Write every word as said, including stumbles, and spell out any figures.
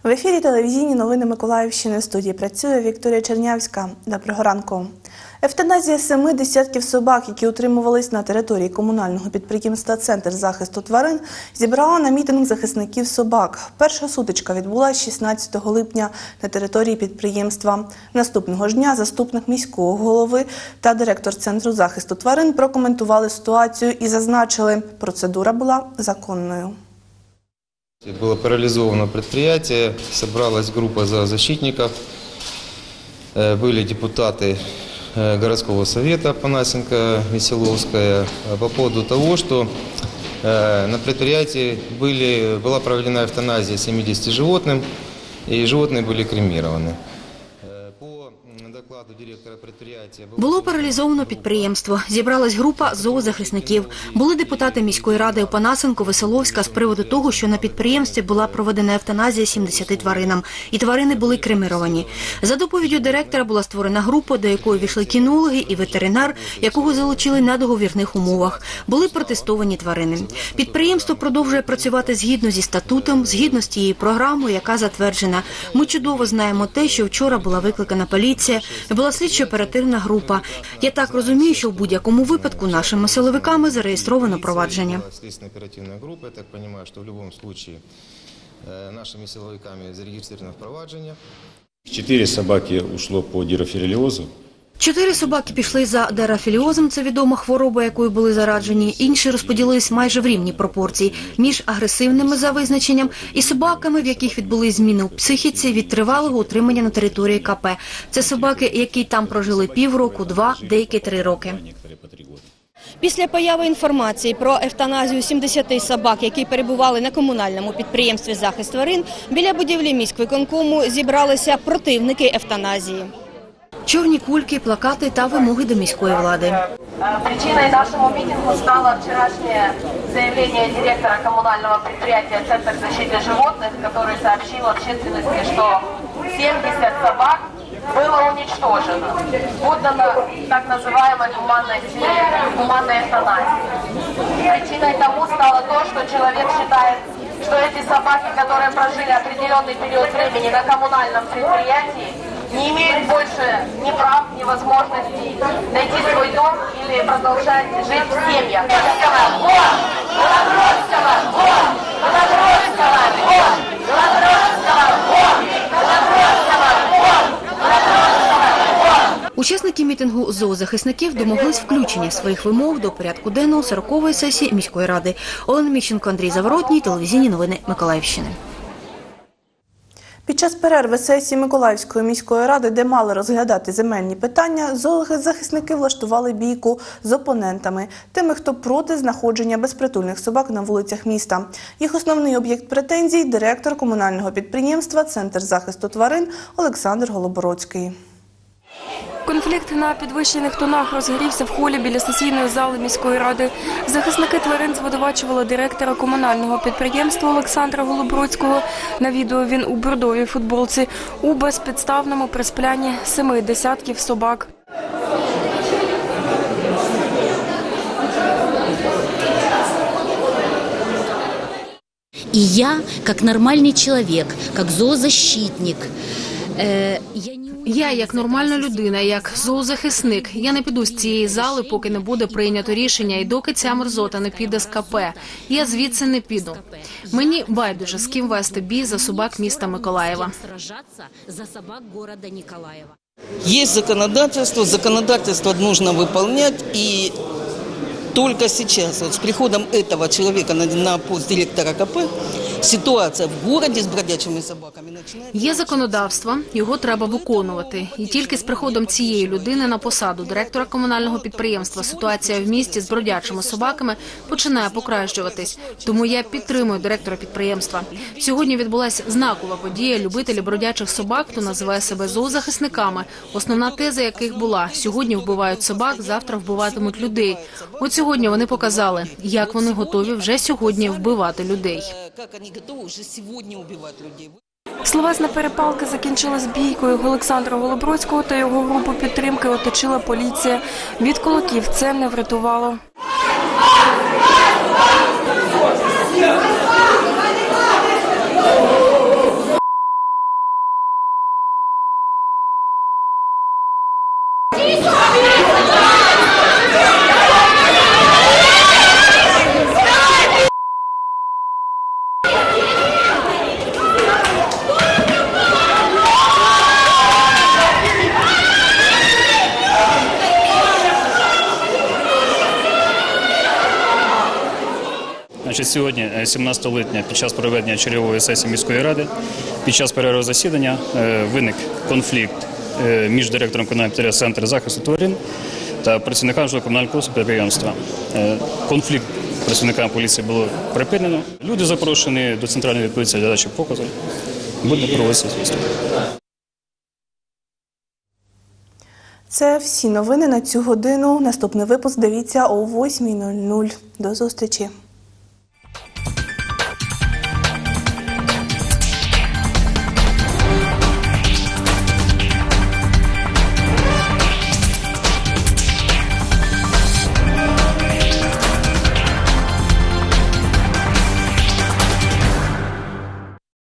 В ефірі телевізійні новини Миколаївщини. В студії працює Вікторія Чернявська. Доброго ранку. Евтаназія семи десятків собак, які утримувались на території комунального підприємства «Центр захисту тварин», зібрала на мітинг захисників собак. Перша сутичка відбулася шістнадцятого липня на території підприємства. Наступного ж дня заступник міського голови та директор Центру захисту тварин прокоментували ситуацію і зазначили, процедура була законною. Было парализовано предприятие, собралась группа зоозащитников, были депутаты городского совета Панасенко, Веселовская по поводу того, что на предприятии были, была проведена эвтаназия семидесяти животным, и животные были кремированы. Було паралізовано підприємство. Зібралась група зоозахисників. Були депутати міської ради Панасенко, Веселовська з приводу того, що на підприємстві була проведена евтаназія сімдесяти тваринам. І тварини були креміровані. За доповіддю директора була створена група, до якої війшли кінологи і ветеринар, якого залучили на договірних умовах. Були протестовані тварини. Підприємство продовжує працювати згідно зі статутом, згідно з тією програмою, яка затверджена. Ми чудово знаємо те, що вчора була викликана поліція, була слідчо-оперативна група. Я так розумію, що в будь-якому випадку нашими силовиками зареєстровано провадження. Слідчо-оперативна група, я так розумію, що в будь-якому випадку нашими силовиками зареєстровано провадження. Чотири собаки ушло по дірофіліозу. Чотири собаки пішли за дерафіліозом, це відома хвороба, якою були зараджені. Інші розподілились майже в рівні пропорції між агресивними за визначенням і собаками, в яких відбулись зміни у психіці від тривалого утримання на території КП. Це собаки, які там прожили півроку, два, деякі три роки. Після появи інформації про евтаназію сімдесяти собак, які перебували на комунальному підприємстві «Захист тварин», біля будівлі міськвиконкому зібралися противники евтаназії. Чорні кульки, плакати та вимоги до міської влади. Причиной нашему митингу стало вчерашнее заявление директора коммунального предприятия «Центр защиты животных», который сообщил общественности, что семьдесят собак было уничтожено, поддано так называемой гуманной, гуманной эвтаназии. Причиной тому стало то, что человек считает, что эти собаки, которые прожили определенный период времени на коммунальном предприятии, не имеют больше ни прав, ни возможностей найти свой дом или продолжать жить в семьях. Учасники мітингу зоозахисників домоглись включення своїх вимог до порядку денного сорокової сесії міської ради. Олена Міщенко, Андрій Заворотній, телевізійні новини Миколаївщини. Під час перерви сесії Миколаївської міської ради, де мали розглядати земельні питання, зоозахисники влаштували бійку з опонентами, тими, хто проти знаходження безпритульних собак на вулицях міста. Їх основний об'єкт претензій – директор комунального підприємства «Центр захисту тварин» Олександр Голобородський. Конфлікт на підвищених тонах розгорівся в холі біля сесійної зали міської ради. Захисники тварин звинувачували директора комунального підприємства Олександра Голобородського, на відео він у бордовій футболці, у безпідставному присплянні семи десятків собак. И я, как нормальный человек, как зоозащитник, э, я не... Я, як нормальна людина, як зоозахисник, я не піду з цієї зали, поки не буде прийнято рішення, і доки ця мерзота не піде з КП. Я звідси не піду. Мені байдуже, з ким вести бій за собак міста Миколаєва. Есть законодательство, законодательство нужно выполнять, и только сейчас, вот с приходом этого человека на, на пост директора КП, ситуація в городі з бродячими собаками починається. Є законодавство, його треба виконувати. І тільки з приходом цієї людини на посаду директора комунального підприємства ситуація в місті з бродячими собаками починає покращуватись. Тому я підтримую директора підприємства. Сьогодні відбулася знакова подія. Любителі бродячих собак, хто називає себе зоозахисниками, основна теза яких була – сьогодні вбивають собак, завтра вбиватимуть людей. От сьогодні вони показали, як вони готові вже сьогодні вбивати людей. Словесна перепалка закінчилась бійкою. Олександра Голобородського та його групу підтримки оточила поліція. Від кулаків це не врятувало. Значить, сьогодні, сімнадцятого липня, під час проведення чергової сесії міської ради, під час перерву засідання е, виник конфлікт е, між директором комунального підприємства «Центр захисту тварин» та працівниками житлово-комунального підприємства. Е, конфлікт працівникам поліції було припинено. Люди запрошені до центральної поліції для дачі показів. Буде проводитися звісно. Це всі новини на цю годину. Наступний випуск дивіться о восьмій нуль нуль. До зустрічі.